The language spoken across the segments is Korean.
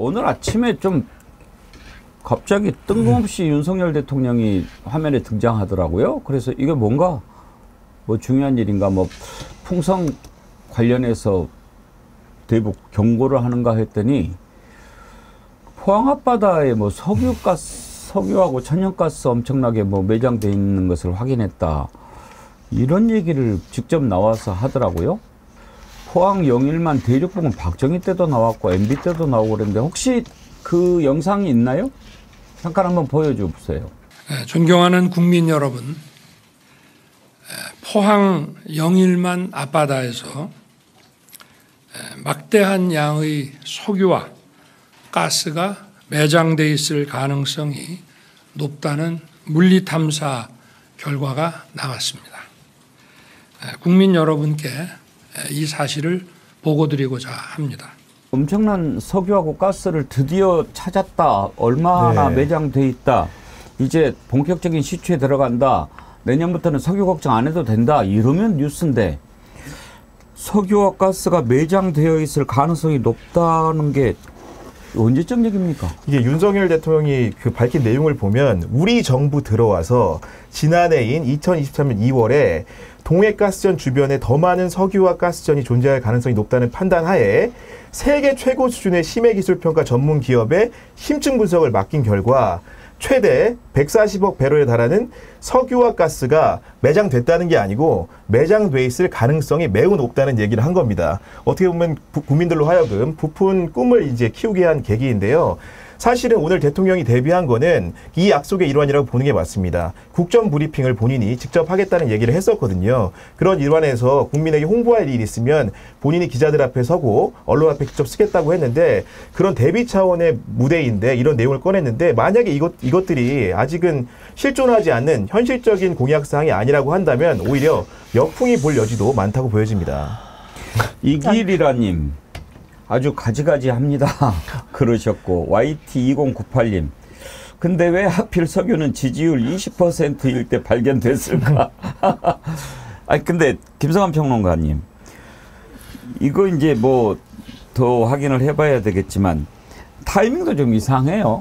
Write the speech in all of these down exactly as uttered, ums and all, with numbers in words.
오늘 아침에 좀 갑자기 뜬금없이 음. 윤석열 대통령이 화면에 등장하더라고요. 그래서 이게 뭔가 뭐 중요한 일인가 뭐 풍성 관련해서 대북 경고를 하는가 했더니 포항 앞바다에 뭐 석유가스, 석유하고 천연가스 엄청나게 뭐 매장돼 있는 것을 확인했다. 이런 얘기를 직접 나와서 하더라고요. 포항 영일만 대륙부근 박정희 때도 나왔고 엠비 때도 나오고 그랬는데 혹시 그 영상이 있나요? 잠깐 한번 보여줘 보세요. 존경하는 국민 여러분, 포항 영일만 앞바다에서 막대한 양의 석유와 가스가 매장돼 있을 가능성이 높다는 물리탐사 결과가 나왔습니다. 국민 여러분께 이 사실을 보고드리고자 합니다. 엄청난 석유하고 가스를 드디어 찾았다. 얼마나 네. 매장돼 있다. 이제 본격적인 시추에 들어간다. 내년부터는 석유 걱정 안 해도 된다. 이러면 뉴스인데 석유와 가스가 매장되어 있을 가능성이 높다는 게 언제적 얘기입니까? 이게 윤석열 대통령이 그 밝힌 내용을 보면 우리 정부 들어와서 지난해인 이천이십삼 년 이월에 동해가스전 주변에 더 많은 석유와 가스전이 존재할 가능성이 높다는 판단 하에 세계 최고 수준의 심해기술평가 전문 기업에 심층 분석을 맡긴 결과 최대 백사십억 배럴에 달하는 석유와 가스가 매장됐다는 게 아니고 매장돼 있을 가능성이 매우 높다는 얘기를 한 겁니다. 어떻게 보면 부, 국민들로 하여금 부푼 꿈을 이제 키우게 한 계기인데요. 사실은 오늘 대통령이 대비한 거는 이 약속의 일환이라고 보는 게 맞습니다. 국정 브리핑을 본인이 직접 하겠다는 얘기를 했었거든요. 그런 일환에서 국민에게 홍보할 일이 있으면 본인이 기자들 앞에 서고 언론 앞에 직접 쓰겠다고 했는데 그런 대비 차원의 무대인데 이런 내용을 꺼냈는데 만약에 이것, 이것들이 아직은 실존하지 않는 현실적인 공약사항이 아니라고 한다면 오히려 역풍이 불 여지도 많다고 보여집니다. 이길이라님. 아주 가지가지합니다. 그러셨고 와이티 이공구팔 님. 근데 왜 하필 석유는 지지율 이십 퍼센트일 때 발견됐을까? 아니 근데 김성환 평론가님. 이거 이제 뭐 더 확인을 해봐야 되겠지만 타이밍도 좀 이상해요.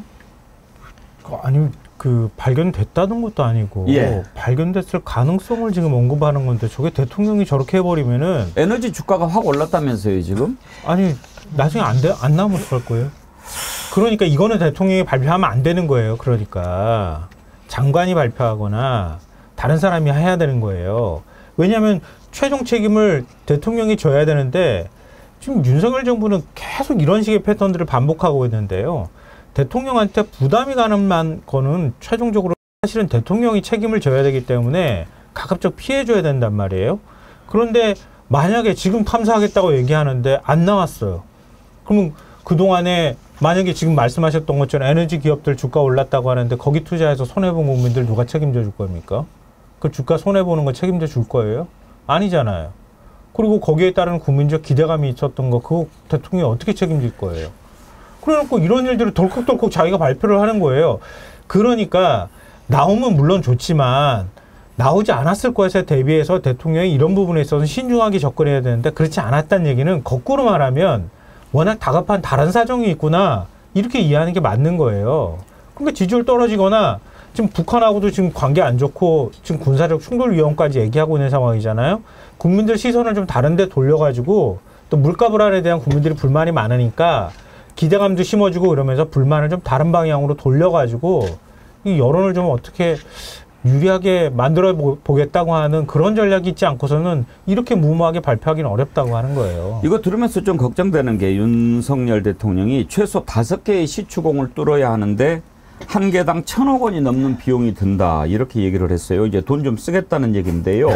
아니 그 발견됐다는 것도 아니고 예. 발견됐을 가능성을 지금 언급하는 건데 저게 대통령이 저렇게 해버리면은 에너지 주가가 확 올랐다면서요 지금? 아니 나중에 안 돼, 안 나오면 어떡할 거예요? 그러니까 이거는 대통령이 발표하면 안 되는 거예요. 그러니까 장관이 발표하거나 다른 사람이 해야 되는 거예요. 왜냐하면 최종 책임을 대통령이 져야 되는데 지금 윤석열 정부는 계속 이런 식의 패턴들을 반복하고 있는데요. 대통령한테 부담이 가는 만 거는 최종적으로 사실은 대통령이 책임을 져야 되기 때문에 가급적 피해줘야 된단 말이에요. 그런데 만약에 지금 탐사하겠다고 얘기하는데 안 나왔어요. 그러면 그동안에 만약에 지금 말씀하셨던 것처럼 에너지 기업들 주가 올랐다고 하는데 거기 투자해서 손해본 국민들 누가 책임져 줄 겁니까? 그 주가 손해보는 거 책임져 줄 거예요? 아니잖아요. 그리고 거기에 따른 국민적 기대감이 있었던 거 그거 대통령이 어떻게 책임질 거예요? 그래놓고 이런 일들을 덜컥덜컥 자기가 발표를 하는 거예요. 그러니까 나오면 물론 좋지만 나오지 않았을 것에 대비해서 대통령이 이런 부분에 있어서 신중하게 접근해야 되는데 그렇지 않았다는 얘기는 거꾸로 말하면 워낙 다급한 다른 사정이 있구나 이렇게 이해하는 게 맞는 거예요. 그러니까 지지율 떨어지거나 지금 북한하고도 지금 관계 안 좋고 지금 군사적 충돌 위험까지 얘기하고 있는 상황이잖아요. 국민들 시선을 좀 다른 데 돌려가지고 또 물가 불안에 대한 국민들이 불만이 많으니까 기대감도 심어주고 이러면서 불만을 좀 다른 방향으로 돌려가지고 이 여론을 좀 어떻게 유리하게 만들어 보겠다고 하는 그런 전략이 있지 않고서는 이렇게 무모하게 발표하기는 어렵다고 하는 거예요. 이거 들으면서 좀 걱정되는 게 윤석열 대통령이 최소 다섯 개의 시추공을 뚫어야 하는데 한 개당 천억 원이 넘는 비용이 든다. 이렇게 얘기를 했어요. 이제 돈 좀 쓰겠다는 얘기인데요.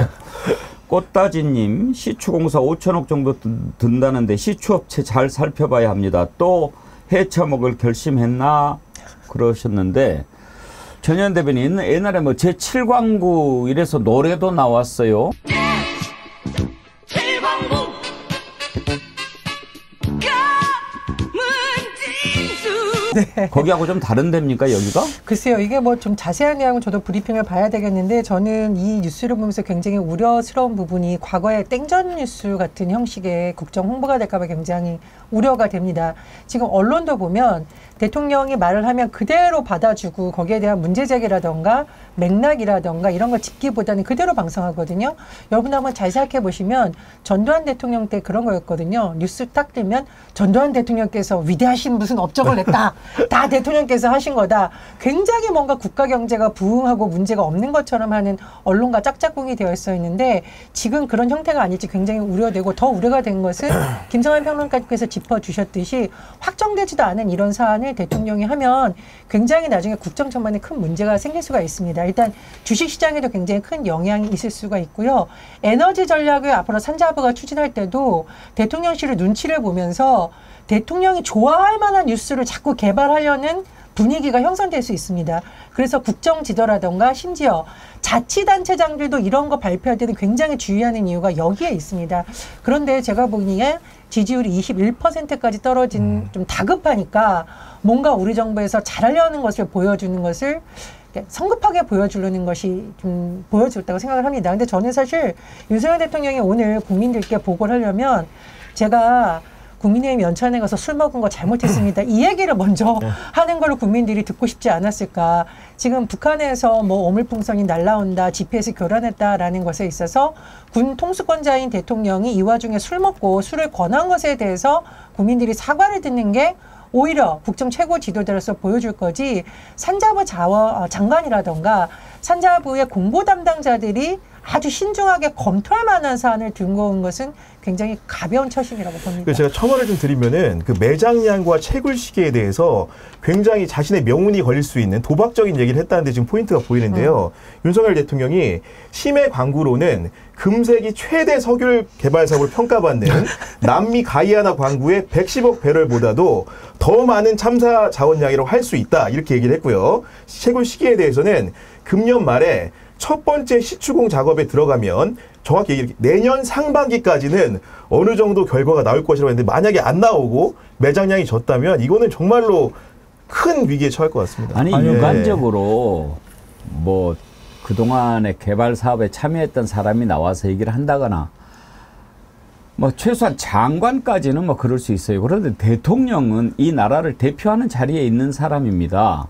꽃다지님 시추공사 오천억 정도 든다는데 시추업체 잘 살펴봐야 합니다. 또 해쳐먹을 결심했나 그러셨는데 전현 대변인 옛날에 뭐 제칠 광구 이래서 노래도 나왔어요. 칠광구 가문진수 네. 거기하고 좀 다른 데입니까 여기가? 글쎄요. 이게 뭐 좀 자세한 내용은 저도 브리핑을 봐야 되겠는데 저는 이 뉴스를 보면서 굉장히 우려스러운 부분이 과거에 땡전 뉴스 같은 형식의 국정 홍보가 될까 봐 굉장히 우려가 됩니다. 지금 언론도 보면 대통령이 말을 하면 그대로 받아주고 거기에 대한 문제제기라던가 맥락이라던가 이런 걸 짚기보다는 그대로 방송하거든요. 여러분 한번 잘 생각해 보시면 전두환 대통령 때 그런 거였거든요. 뉴스 딱 뜨면 전두환 대통령께서 위대하신 무슨 업적을 냈다. 다 대통령께서 하신 거다. 굉장히 뭔가 국가 경제가 부흥하고 문제가 없는 것처럼 하는 언론과 짝짝꿍이 되어 있어 있는데 지금 그런 형태가 아닐지 굉장히 우려되고 더 우려가 된 것은 김성환 평론가께서 짚어주셨듯이 확정되지도 않은 이런 사안을 대통령이 하면 굉장히 나중에 국정 전반에 큰 문제가 생길 수가 있습니다. 일단 주식시장에도 굉장히 큰 영향이 있을 수가 있고요. 에너지 전략을 앞으로 산자부가 추진할 때도 대통령실의 눈치를 보면서 대통령이 좋아할 만한 뉴스를 자꾸 개발하려는 분위기가 형성될 수 있습니다. 그래서 국정지도라던가 심지어 자치단체장들도 이런 거 발표할 때는 굉장히 주의하는 이유가 여기에 있습니다. 그런데 제가 보기에 지지율이 이십일 퍼센트까지 떨어진 음. 좀 다급하니까 뭔가 우리 정부에서 잘하려는 것을 보여주는 것을 성급하게 보여주려는 것이 좀 보여줬다고 생각을 합니다. 근데 저는 사실 윤석열 대통령이 오늘 국민들께 보고를 하려면 제가 국민의힘 연찬에 가서 술 먹은 거 잘못했습니다. 이 얘기를 먼저 네. 하는 걸로 국민들이 듣고 싶지 않았을까. 지금 북한에서 뭐 오물풍선이 날라온다, 지피에스 교란했다라는 것에 있어서 군 통수권자인 대통령이 이 와중에 술 먹고 술을 권한 것에 대해서 국민들이 사과를 듣는 게 오히려 국정 최고 지도자로서 보여줄 거지 산자부 자원, 장관이라던가 산자부의 공보 담당자들이 아주 신중하게 검토할 만한 사안을 들고 온 것은 굉장히 가벼운 처신이라고 봅니다. 제가 첨언을 좀 드리면은 그 매장량과 채굴 시기에 대해서 굉장히 자신의 명운이 걸릴 수 있는 도박적인 얘기를 했다는데 지금 포인트가 보이는데요. 음. 윤석열 대통령이 심해 광구로는 금세기 최대 석유 개발 사업을 평가받는 남미 가이아나 광구의 백십억 배럴보다도 더 많은 참사 자원량이라고 할 수 있다 이렇게 얘기를 했고요. 채굴 시기에 대해서는 금년 말에 첫 번째 시추공 작업에 들어가면 정확히 얘기 내년 상반기까지는 어느 정도 결과가 나올 것이라고 했는데 만약에 안 나오고 매장량이 졌다면 이거는 정말로 큰 위기에 처할 것 같습니다. 아니 예. 일반적으로 뭐 그동안의 개발 사업에 참여했던 사람이 나와서 얘기를 한다거나 뭐 최소한 장관까지는 뭐 그럴 수 있어요. 그런데 대통령은 이 나라를 대표하는 자리에 있는 사람입니다.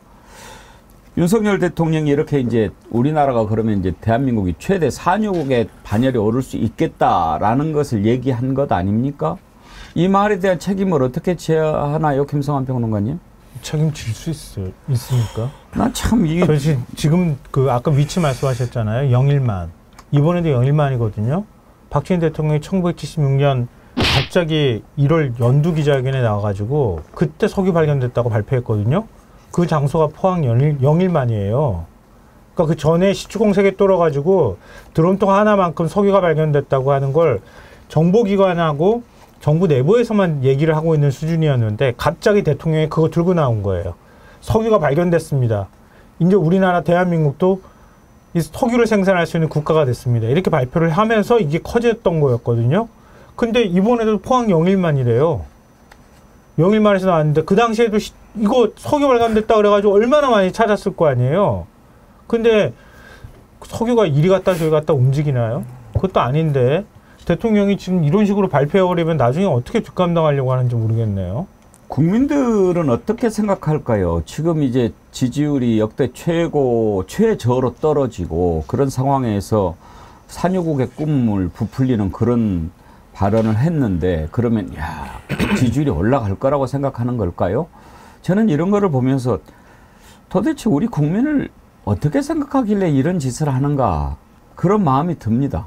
윤석열 대통령이 이렇게 이제 우리나라가 그러면 이제 대한민국이 최대 산유국의 반열에 오를 수 있겠다라는 것을 얘기한 것 아닙니까? 이 말에 대한 책임을 어떻게 져야 하나요, 김성환 평론가님? 책임질 수 있, 있습니까? 나 참 이게 지금, 지금 그 아까 위치 말씀하셨잖아요. 영일만. 이번에도 영일만이거든요. 박정희 대통령이 천구백칠십육 년 갑자기 일월 연두 기자회견에 나와가지고 그때 석유 발견됐다고 발표했거든요. 그 장소가 포항 영일, 영일만이에요. 그러니까 그 전에 시추공색에 뚫어가지고 드론통 하나만큼 석유가 발견됐다고 하는 걸 정보기관하고 정부 내부에서만 얘기를 하고 있는 수준이었는데 갑자기 대통령이 그거 들고 나온 거예요. 석유가 발견됐습니다. 이제 우리나라 대한민국도 이 석유를 생산할 수 있는 국가가 됐습니다. 이렇게 발표를 하면서 이게 커졌던 거였거든요. 근데 이번에도 포항 영일만이래요. 영일만에서 나왔는데 그 당시에도 시, 이거 석유 발견됐다 그래가지고 얼마나 많이 찾았을 거 아니에요. 근데 석유가 이리 갔다 저리 갔다 움직이나요? 그것도 아닌데 대통령이 지금 이런 식으로 발표해버리면 나중에 어떻게 뒷감당하려고 하는지 모르겠네요. 국민들은 어떻게 생각할까요? 지금 이제 지지율이 역대 최고, 최저로 떨어지고 그런 상황에서 산유국의 꿈을 부풀리는 그런 발언을 했는데 그러면 야 지지율이 올라갈 거라고 생각하는 걸까요? 저는 이런 거를 보면서 도대체 우리 국민을 어떻게 생각하길래 이런 짓을 하는가 그런 마음이 듭니다.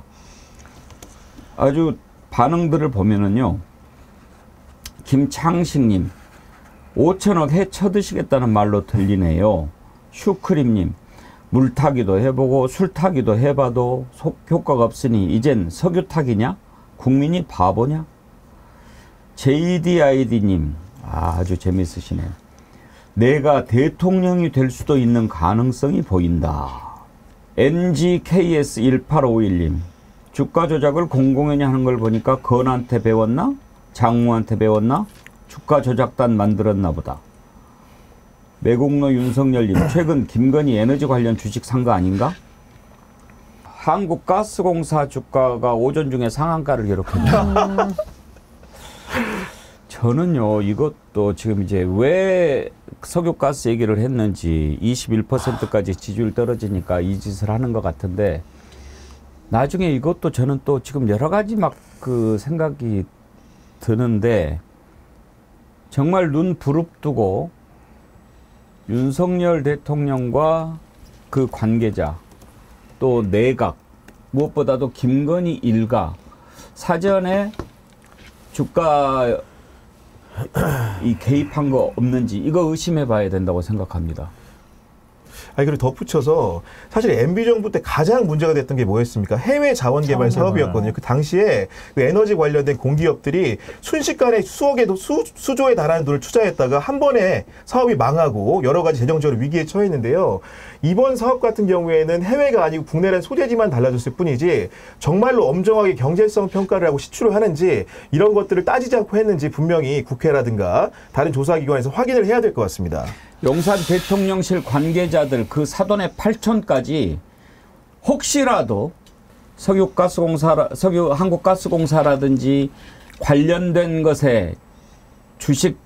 아주 반응들을 보면은요. 김창식님 오천억 해 쳐드시겠다는 말로 들리네요. 슈크림님 물타기도 해보고 술타기도 해봐도 속 효과가 없으니 이젠 석유타기냐? 국민이 바보냐? 제이디아이디님 아주 재밌으시네요. 내가 대통령이 될 수도 있는 가능성이 보인다. 엔지케이에스 일팔오일님 주가 조작을 공공연히 하는 걸 보니까 건한테 배웠나? 장모한테 배웠나? 주가 조작단 만들었나 보다. 매국노 윤석열님 최근 김건희 에너지 관련 주식 산 거 아닌가? 한국가스공사 주가가 오전 중에 상한가를 기록했다. 저는요 이것도 지금 이제 왜 석유가스 얘기를 했는지 이십일 퍼센트까지 지지율 떨어지니까 이 짓을 하는 것 같은데 나중에 이것도 저는 또 지금 여러 가지 막 그 생각이 드는데 정말 눈 부릅뜨고 윤석열 대통령과 그 관계자 또 내각 무엇보다도 김건희 일가 사전에 주가 이 개입한 거 없는지 이거 의심해 봐야 된다고 생각합니다. 아니, 그리고 덧붙여서 사실 엠비 정부 때 가장 문제가 됐던 게 뭐였습니까? 해외 자원 개발 사업이었거든요. 그 당시에 그 에너지 관련된 공기업들이 순식간에 수억에 수, 수조에 달하는 돈을 투자했다가 한 번에 사업이 망하고 여러 가지 재정적으로 위기에 처했는데요. 이번 사업 같은 경우에는 해외가 아니고 국내라는 소재지만 달라졌을 뿐이지 정말로 엄정하게 경제성 평가를 하고 시추를 하는지 이런 것들을 따지지 않고 했는지 분명히 국회라든가 다른 조사기관에서 확인을 해야 될 것 같습니다. 용산 대통령실 관계자들 그 사돈의 팔촌까지 혹시라도 석유가스공사, 석유 한국가스공사라든지 관련된 것에 주식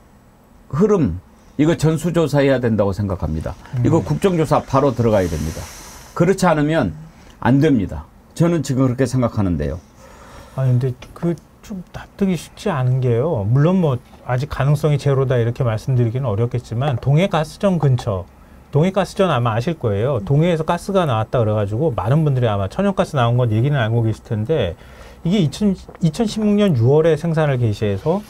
흐름 이거 전수조사해야 된다고 생각합니다. 음. 이거 국정조사 바로 들어가야 됩니다. 그렇지 않으면 안 됩니다. 저는 지금 그렇게 생각하는데요. 아 근데 그 좀 납득이 쉽지 않은 게요. 물론 뭐 아직 가능성이 제로다 이렇게 말씀드리기는 어렵겠지만 동해가스전 근처, 동해가스전 아마 아실 거예요. 동해에서 가스가 나왔다 그래가지고 많은 분들이 아마 천연가스 나온 건 얘기는 알고 계실 텐데 이게 이천십육 년 유월에 생산을 개시해서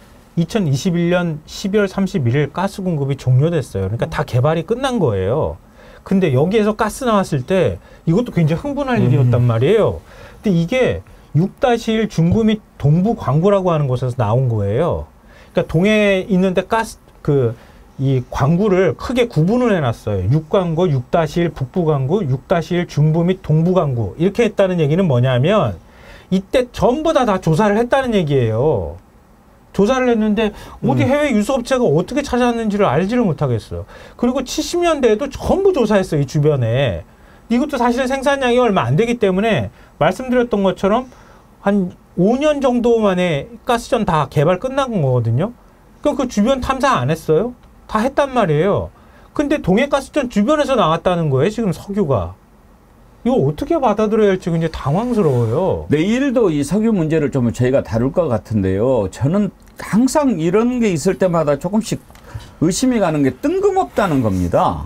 이천이십일 년 십이월 삼십일일 가스 공급이 종료됐어요. 그러니까 다 개발이 끝난 거예요. 근데 여기에서 가스 나왔을 때 이것도 굉장히 흥분할 음. 일이었단 말이에요. 근데 이게 육 다시 일 중부 및 동부 광구라고 하는 곳에서 나온 거예요. 그러니까 동해에 있는데 가스 그 이 광구를 크게 구분을 해놨어요. 육광구, 육 다시 일 북부광구, 육 다시 일 중부 및 동부광구 이렇게 했다는 얘기는 뭐냐면 이때 전부 다 다 조사를 했다는 얘기예요. 조사를 했는데 어디 음. 해외 유수업체가 어떻게 찾았는지를 알지를 못하겠어요. 그리고 칠십 년대에도 전부 조사했어요. 이 주변에. 이것도 사실은 생산량이 얼마 안 되기 때문에 말씀드렸던 것처럼 한 오 년 정도 만에 가스전 다 개발 끝난 거거든요. 그럼 그 주변 탐사 안 했어요? 다 했단 말이에요. 근데 동해가스전 주변에서 나왔다는 거예요. 지금 석유가. 이거 어떻게 받아들여야 할지 굉장히 당황스러워요. 내일도 이 석유 문제를 좀 저희가 다룰 것 같은데요. 저는 항상 이런 게 있을 때마다 조금씩 의심이 가는 게 뜬금없다는 겁니다.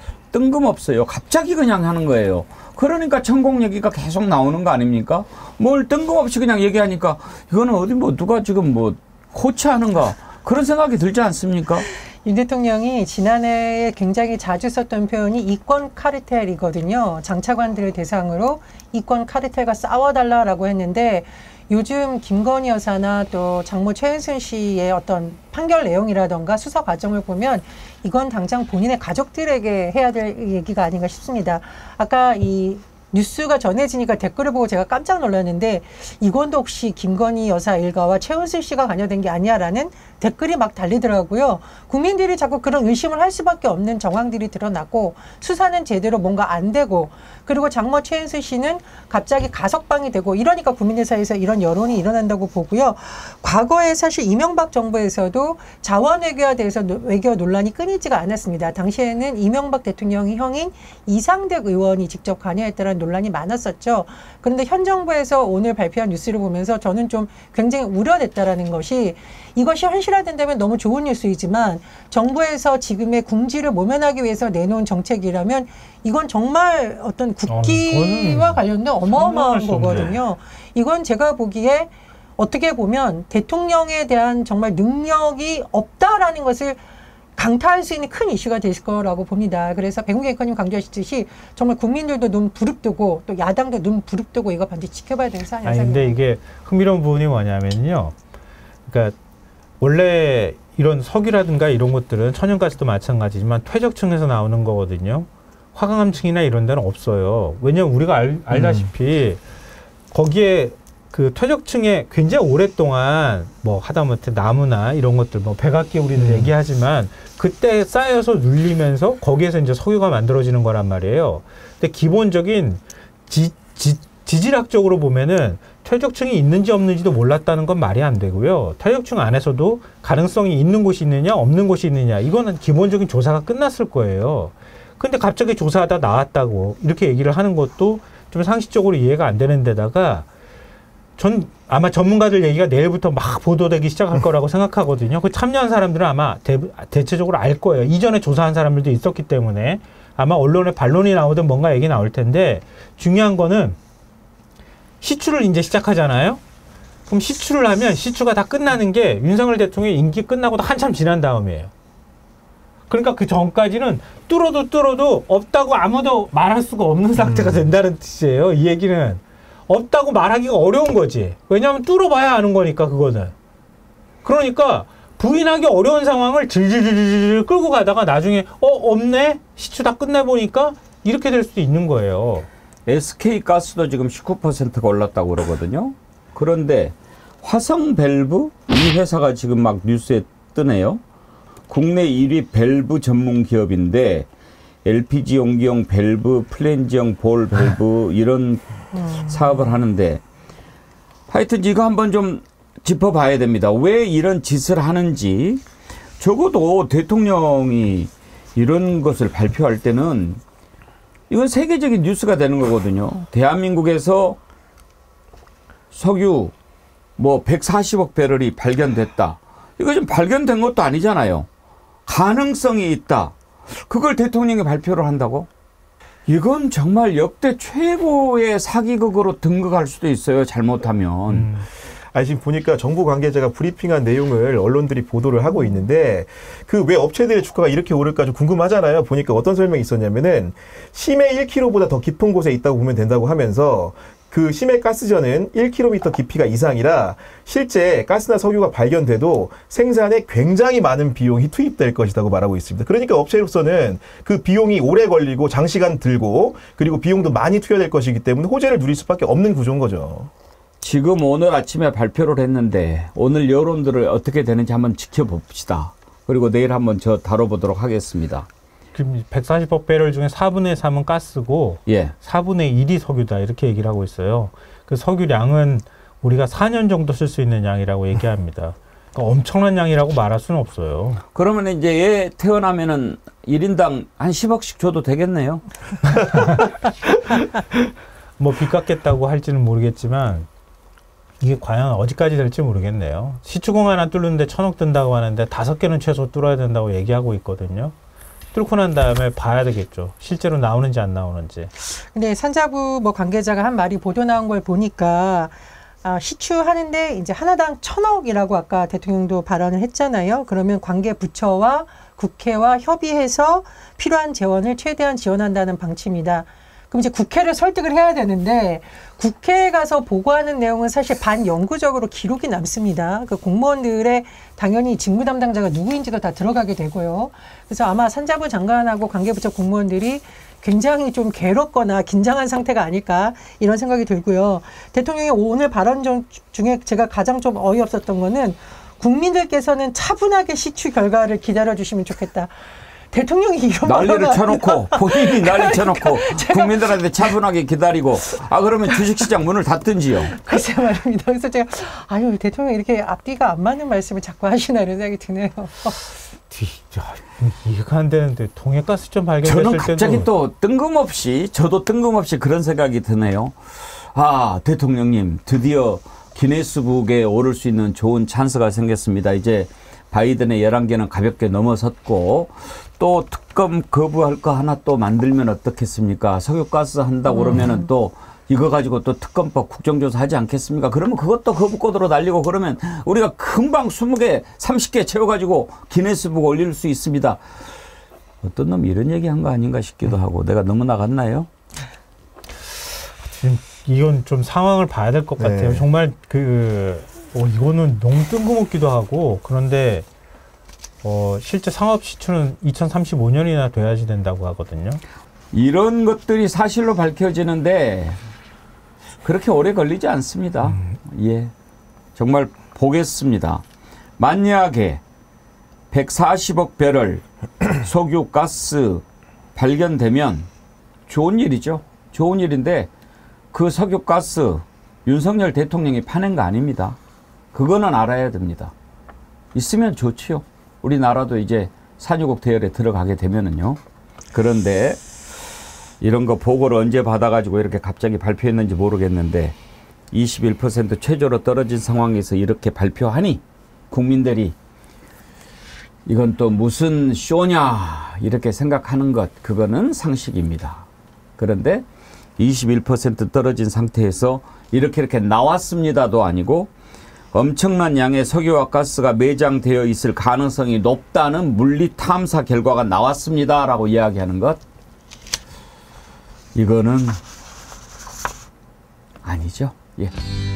뜬금없어요. 갑자기 그냥 하는 거예요. 그러니까 천공 얘기가 계속 나오는 거 아닙니까? 뭘 뜬금없이 그냥 얘기하니까 이거는 어디 뭐 누가 지금 뭐 코치하는가 그런 생각이 들지 않습니까? 윤 대통령이 지난해에 굉장히 자주 썼던 표현이 이권 카르텔이거든요. 장차관들을 대상으로 이권 카르텔과 싸워달라라고 했는데 요즘 김건희 여사나 또 장모 최은순 씨의 어떤 판결 내용이라던가 수사 과정을 보면 이건 당장 본인의 가족들에게 해야 될 얘기가 아닌가 싶습니다. 아까 이 뉴스가 전해지니까 댓글을 보고 제가 깜짝 놀랐는데 이건도 혹시 김건희 여사 일가와 최은순 씨가 관여된 게 아니야라는 댓글이 막 달리더라고요. 국민들이 자꾸 그런 의심을 할 수밖에 없는 정황들이 드러나고 수사는 제대로 뭔가 안 되고 그리고 장모 최은순 씨는 갑자기 가석방이 되고 이러니까 국민들 사이에서 이런 여론이 일어난다고 보고요. 과거에 사실 이명박 정부에서도 자원외교에 대해서 외교 논란이 끊이지가 않았습니다. 당시에는 이명박 대통령의 형인 이상득 의원이 직접 관여했다는 논란이 많았었죠. 그런데 현 정부에서 오늘 발표한 뉴스를 보면서 저는 좀 굉장히 우려됐다라는 것이 이것이 현실화된다면 너무 좋은 뉴스이지만 정부에서 지금의 궁지를 모면하기 위해서 내놓은 정책이라면 이건 정말 어떤 국기와 관련된 어마어마한 거거든요. 이건 제가 보기에 어떻게 보면 대통령에 대한 정말 능력이 없다라는 것을 강타할 수 있는 큰 이슈가 될 거라고 봅니다. 그래서 백운기 앵커님 강조하셨듯이 정말 국민들도 눈 부릅뜨고 또 야당도 눈 부릅뜨고 이거 반드시 지켜봐야 되는 사안이라고 생각합니다. 아니 근데 이게 흥미로운 부분이 뭐냐면요. 그러니까 원래 이런 석유라든가 이런 것들은 천연가스도 마찬가지지만 퇴적층에서 나오는 거거든요. 화강암층이나 이런 데는 없어요. 왜냐하면 우리가 알, 알다시피 음. 거기에 그 퇴적층에 굉장히 오랫동안 뭐 하다못해 나무나 이런 것들 뭐 백악기 우리는 음. 얘기하지만 그 그때 쌓여서 눌리면서 거기에서 이제 석유가 만들어지는 거란 말이에요. 근데 기본적인 지, 지, 지질학적으로 보면은 퇴적층이 있는지 없는지도 몰랐다는 건 말이 안 되고요. 퇴적층 안에서도 가능성이 있는 곳이 있느냐 없는 곳이 있느냐 이거는 기본적인 조사가 끝났을 거예요. 근데 갑자기 조사하다 나왔다고 이렇게 얘기를 하는 것도 좀 상식적으로 이해가 안 되는 데다가 전 아마 전문가들 얘기가 내일부터 막 보도되기 시작할 거라고 생각하거든요. 그 참여한 사람들은 아마 대, 대체적으로 알 거예요. 이전에 조사한 사람들도 있었기 때문에 아마 언론에 반론이 나오든 뭔가 얘기 나올 텐데 중요한 거는 시추를 이제 시작하잖아요. 그럼 시추를 하면 시추가 다 끝나는 게 윤석열 대통령의 임기 끝나고도 한참 지난 다음이에요. 그러니까 그 전까지는 뚫어도 뚫어도 없다고 아무도 말할 수가 없는 상태가 된다는 뜻이에요. 이 얘기는. 없다고 말하기가 어려운 거지. 왜냐하면 뚫어봐야 아는 거니까 그거는. 그러니까 부인하기 어려운 상황을 질질질질 끌고 가다가 나중에 어 없네? 시추 다 끝내보니까 이렇게 될 수도 있는 거예요. 에스케이가스도 지금 십구 퍼센트가 올랐다고 그러거든요. 그런데 화성밸브 이 회사가 지금 막 뉴스에 뜨네요. 국내 일 위 밸브 전문 기업인데 엘피지 용기용 밸브, 플랜지형 볼 밸브 이런 사업을 하는데 하여튼 이거 한번 좀 짚어봐야 됩니다. 왜 이런 짓을 하는지. 적어도 대통령이 이런 것을 발표할 때는 이건 세계적인 뉴스가 되는 거거든요. 대한민국에서 석유 뭐 백사십억 배럴이 발견됐다. 이거 좀 발견된 것도 아니잖아요. 가능성이 있다. 그걸 대통령이 발표를 한다고? 이건 정말 역대 최고의 사기극으로 등극할 수도 있어요. 잘못하면. 음. 아니, 지금 보니까 정부 관계자가 브리핑한 내용을 언론들이 보도를 하고 있는데 그 왜 업체들의 주가가 이렇게 오를까 좀 궁금하잖아요. 보니까 어떤 설명이 있었냐면은 심해 일 킬로미터보다 더 깊은 곳에 있다고 보면 된다고 하면서 그 심해 가스전은 일 킬로미터 깊이가 이상이라 실제 가스나 석유가 발견돼도 생산에 굉장히 많은 비용이 투입될 것이라고 말하고 있습니다. 그러니까 업체로서는 그 비용이 오래 걸리고 장시간 들고 그리고 비용도 많이 투여될 것이기 때문에 호재를 누릴 수밖에 없는 구조인 거죠. 지금 오늘 아침에 발표를 했는데 오늘 여론들을 어떻게 되는지 한번 지켜봅시다. 그리고 내일 한번 저 다뤄보도록 하겠습니다. 지금 백사십억 배럴 중에 사분의 삼은 가스고 예. 사분의 일이 석유다 이렇게 얘기를 하고 있어요. 그 석유량은 우리가 사 년 정도 쓸 수 있는 양이라고 얘기합니다. 그러니까 엄청난 양이라고 말할 수는 없어요. 그러면 이제 얘 태어나면은 일 인당 한 십억씩 줘도 되겠네요. 뭐 빚 갚겠다고 할지는 모르겠지만 이게 과연 어디까지 될지 모르겠네요. 시추공 하나 뚫는데 천억 든다고 하는데 다섯 개는 최소 뚫어야 된다고 얘기하고 있거든요. 뚫고 난 다음에 봐야 되겠죠. 실제로 나오는지 안 나오는지. 근데 산자부 뭐 관계자가 한 말이 보도 나온 걸 보니까 아, 시추하는데 이제 하나당 천억이라고 아까 대통령도 발언을 했잖아요. 그러면 관계 부처와 국회와 협의해서 필요한 재원을 최대한 지원한다는 방침이다. 그럼 이제 국회를 설득을 해야 되는데 국회에 가서 보고하는 내용은 사실 반영구적으로 기록이 남습니다. 그 공무원들의 당연히 직무 담당자가 누구인지도 다 들어가게 되고요. 그래서 아마 산자부 장관하고 관계부처 공무원들이 굉장히 좀 괴롭거나 긴장한 상태가 아닐까 이런 생각이 들고요. 대통령의 오늘 발언 중에 제가 가장 좀 어이없었던 거는 국민들께서는 차분하게 시추 결과를 기다려주시면 좋겠다. 대통령이 이런 난리를 쳐놓고 본인이 난리 쳐놓고 그러니까 국민들한테 차분하게 기다리고 아 그러면 주식시장 문을 닫든지요. 글쎄 말입니다. 그래서 제가 아유 대통령 이렇게 앞뒤가 안 맞는 말씀을 자꾸 하시나 이런 생각이 드네요. 이해가 안 되는데 동해가스전 발견됐을 때도 저는 갑자기 또 뜬금없이 저도 뜬금없이 그런 생각이 드네요. 아 대통령님 드디어 기네스북에 오를 수 있는 좋은 찬스가 생겼습니다. 이제 바이든의 열한 개는 가볍게 넘어섰고 또 특검 거부할 거 하나 또 만들면 어떻겠습니까? 석유가스 한다고 그러면은 음. 또 이거 가지고 또 특검법 국정조사 하지 않겠습니까? 그러면 그것도 거부권으로 날리고 그러면 우리가 금방 스무 개, 삼십 개 채워가지고 기네스북 올릴 수 있습니다. 어떤 놈이 이런 얘기 한 거 아닌가 싶기도 하고 내가 너무 나갔나요? 지금 이건 좀 상황을 봐야 될 것 같아요. 네. 정말 그 어, 이거는 너무 뜬금없기도 하고 그런데 어, 실제 상업 시추는 이천삼십오 년이나 돼야지 된다고 하거든요. 이런 것들이 사실로 밝혀지는데 그렇게 오래 걸리지 않습니다. 음. 예, 정말 보겠습니다. 만약에 백사십억 배럴 석유 가스 발견되면 좋은 일이죠. 좋은 일인데 그 석유 가스 윤석열 대통령이 파낸 거 아닙니다. 그거는 알아야 됩니다. 있으면 좋지요. 우리나라도 이제 산유국 대열에 들어가게 되면은요. 그런데 이런 거 보고를 언제 받아가지고 이렇게 갑자기 발표했는지 모르겠는데 이십일 퍼센트 최저로 떨어진 상황에서 이렇게 발표하니 국민들이 이건 또 무슨 쇼냐 이렇게 생각하는 것, 그거는 상식입니다. 그런데 이십일 퍼센트 떨어진 상태에서 이렇게 이렇게 나왔습니다도 아니고 엄청난 양의 석유와 가스가 매장되어 있을 가능성이 높다는 물리 탐사 결과가 나왔습니다라고 이야기하는 것, 이거는 아니죠. 예.